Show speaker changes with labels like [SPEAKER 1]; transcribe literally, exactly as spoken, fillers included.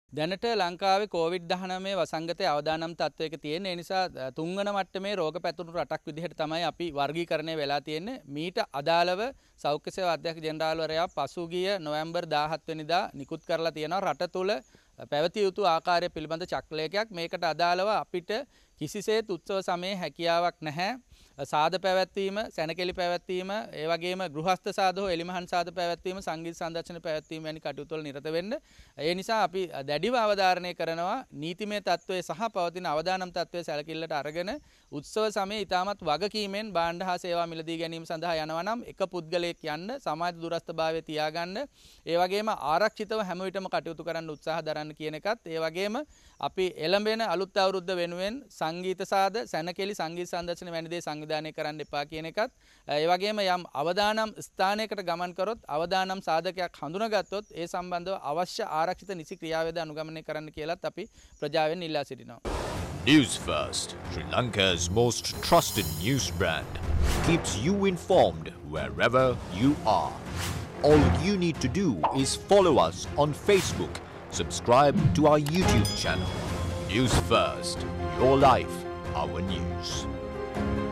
[SPEAKER 1] දැනට ලංකාවේ කොවිඩ් දහනවය වසංගතයේ අවදානම් තත්වයක තියෙන. ඒ නිසා තුන්වන මට්ටමේ රෝග පැතුණු රටක් විදිහට තමයි අපි වර්ගීකරණය වෙලා තියෙන්නේ. මීට අදාළව සෞඛ්‍ය සේවා අධ්‍යක්ෂ ජෙනරාල්වරයා පසුගිය නොවැම්බර් දාහත් වෙනිදා නිකුත් කරලා තියෙනවා රට තුළ පැවතිය යුතු ආකාරය පිළිබඳ චක්‍රලේඛයක්. මේකට අදාළව අපිට කිසිසේත් උත්සව සමයේ හැකියාවක් නැහැ. සාද පැවැත්වීම, සැනකෙළි පැවැත්වීම, ඒ වගේම ගෘහස්ත සාද හෝ එලිමහන් සාද පැවැත්වීම, සංගීත සංදර්ශන පැවැත්වීම වැනි කටයුතු වල නිරත වෙන්න. ඒ නිසා අපි දැඩිව අවධාරණය කරනවා නීතිමය තත්ත්වයේ සහ පවතින අවදානම් තත්ත්වයේ සැලකිල්ලට අරගෙන උත්සව සමයේ ඉතාමත් වගකීමෙන් භාණ්ඩ හා සේවා මිලදී ගැනීම සඳහා යනවා නම් එක පුද්ගලයෙක් යන්න, සමාජ දුරස්ථභාවය තියාගන්න, ඒ වගේම ආරක්ෂිතව හැම විටම කටයුතු කරන්න උත්සාහ දරන්න කියන එකත්, ඒ වගේම අපි එළඹෙන අලුත් අවුරුද්ද වෙනුවෙන් සංගීත සාද, සැනකෙළි, සංගීත සංදර්ශන වැනි දේ සංවිධානය කරන්න එපා කියන එකත්, ඒ වගේම යම් අවදානම් ස්ථානයකට ගමන් කරොත්, අවදානම් සාධකයක් හඳුනාගත්තොත් ඒ සම්බන්ධව අවශ්‍ය ආරක්ෂිත නිසි ක්‍රියාවේද අනුගමනය කරන්න කියලාත් අපි ප්‍රජාවෙන් ඉල්ලා සිටිනවා.
[SPEAKER 2] Newsfirst, Sri Lanka's most trusted news brand, keeps you informed wherever you are. All you need to do is follow us on Facebook, subscribe to our YouTube channel. Newsfirst, your life, our news.